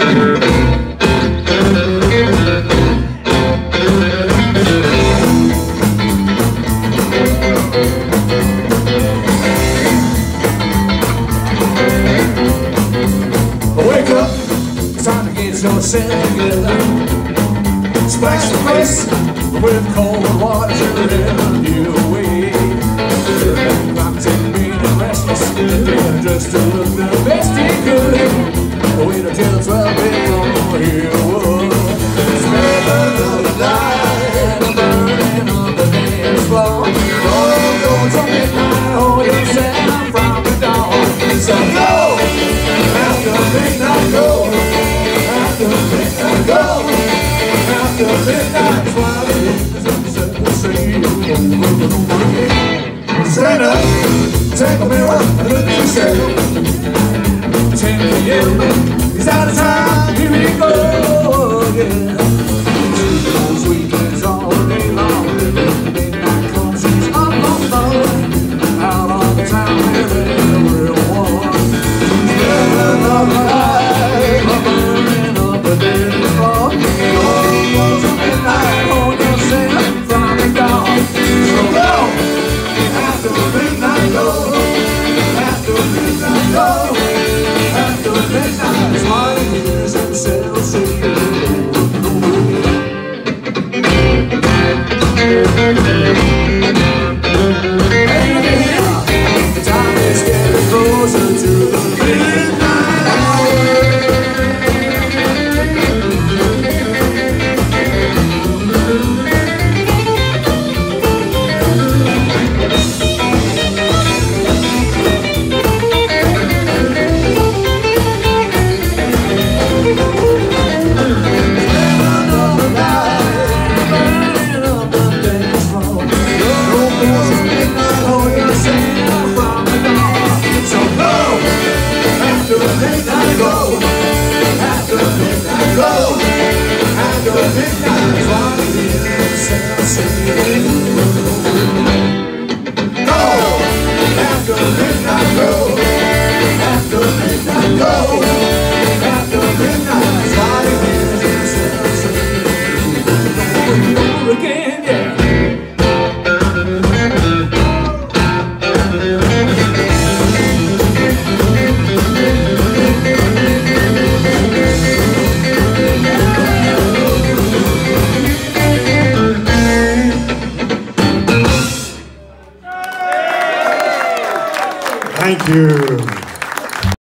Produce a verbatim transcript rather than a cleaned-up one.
Wake up, it's time to get yourself together. Splash the face with cold water to help you away. I'm taking being restless, just to look the best he could. Wait until twelve before he would. Smell the light burning on the dance floor. Don't go till midnight, hold yourself from the dawn. So go, after midnight go, after midnight go, after midnight while it is sunset will see you over and over again. Stand up, take a mirror and look at yourself. ten P M, it's out of time, here we go again. Those weekends all day long, midnight comes, she's up on the phone, out on the town with everyone. Smell of the light, burning up the dance floor. Go to midnight, hold yourself from the dawn. So go, after midnight go, after midnight go, after midnight, smiling years and still see you. The time is getting closer to the midnight hour. Thank you.